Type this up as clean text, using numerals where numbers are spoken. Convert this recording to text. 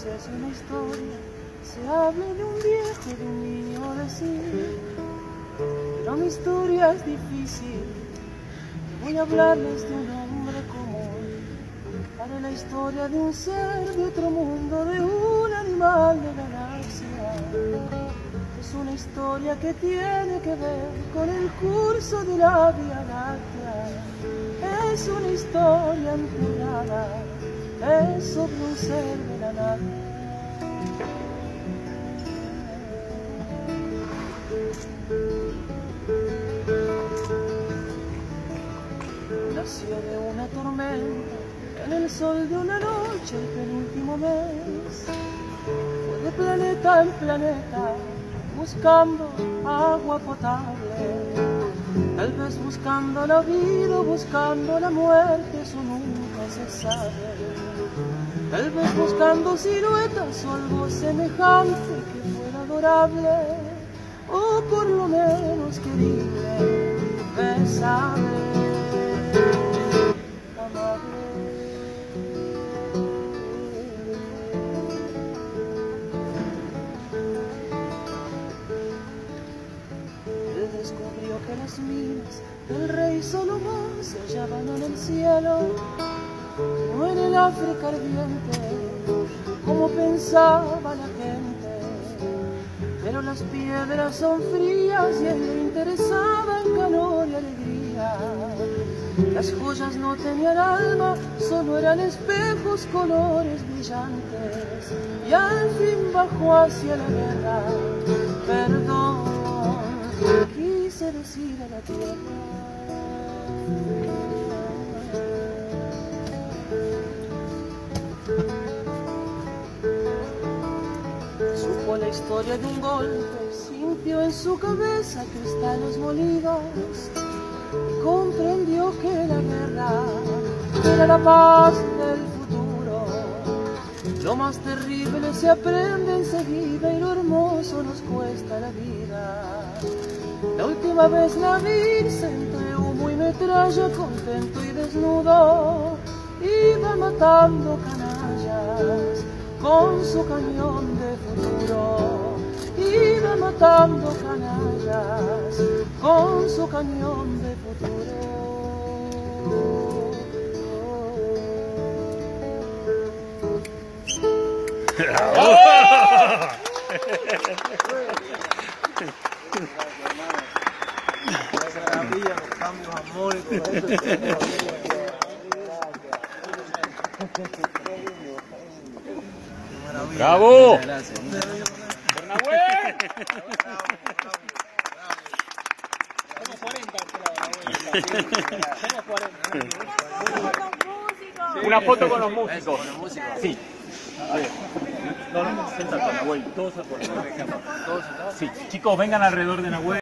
es una historia, se habla de un viejo, de un niño, decir, pero mi historia es difícil. Voy a hablarles de un hombre común, haré la historia de un ser de otro mundo, de un animal de galaxia. Es una historia que tiene que ver con el curso de la Vía Láctea. Es una historia enterrada, es sobre un ser de la nada. Nació de una tormenta, en el sol de una noche, el penúltimo mes. Fue de planeta en planeta, buscando agua potable. Tal vez buscando la vida, buscando la muerte, eso nunca se sabe. Tal vez buscando siluetas o algo semejante que fuera adorable, o por lo menos querible, besable. Él descubrió que las minas del rey Salomón se hallaban en el cielo, no en el África ardiente, como pensaba la gente. Pero las piedras son frías y a él le interesaba en calor y alegría. Las joyas no tenían alma, solo eran espejos, colores brillantes. Y al fin bajó hacia la guerra, perdón, quise decir a la tierra. Supo la historia de un golpe, sintió en su cabeza cristales molidos y comprendió que la guerra era la paz del futuro. Lo más terrible se aprende enseguida y lo hermoso nos cuesta la vida. La última vez la vi entre humo y metralla, contento y desnudo, iba matando canallas con su cañón de futuro. Iba matando canallas con su cañón de futuro. Maravilla, los cambios armónicos. ¡Bravo! Gracias. ¡Bernabé! Somos 40. Somos 40. Una foto con los músicos. Sí. No, sentate, Nahuel. Todos a por. Sí. Chicos, vengan alrededor de Nahuel.